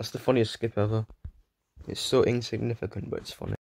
That's the funniest skip ever. It's so insignificant, but it's funny.